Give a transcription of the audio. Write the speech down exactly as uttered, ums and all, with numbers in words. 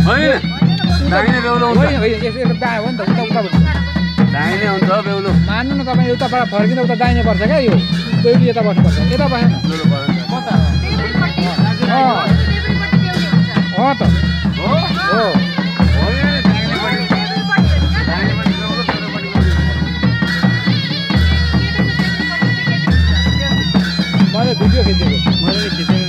होइन दाहिने बेहुलो हुन्छ होइन होइन यसो एउटा बाँ हो नि त उता उता भन्नु दाहिने हुन्छ बेहुलो मान्नु न तपाईँ उताबाट फर्किँदा उता दाहिने पर्छ क्या यो बेहुली यता बस्नुपर्छ यता बसेन बेहुलो भयो कता देब्रेपट्टि अँ देब्रेपट्टि बेहुली हुन्छ अँ त हो हो होइन दाहिनेपट्टि देब्रेपट्टि हुन्छ दाहिनेपट्टि बेहुलो दाहिनेपट्टि बेहुली केटीको देब्रेपट्टि चाहिँ केटी हुन्छ मैले भिडियो खिचेको मैले खिचेको